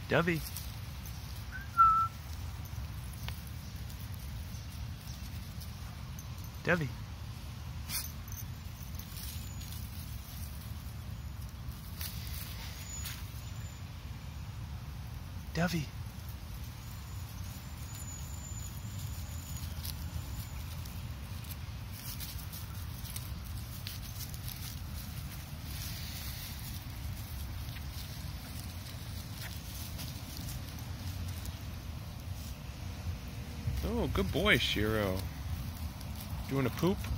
Dovey. Dovey. Dovey. Oh, good boy, Shiro. Doing a poop?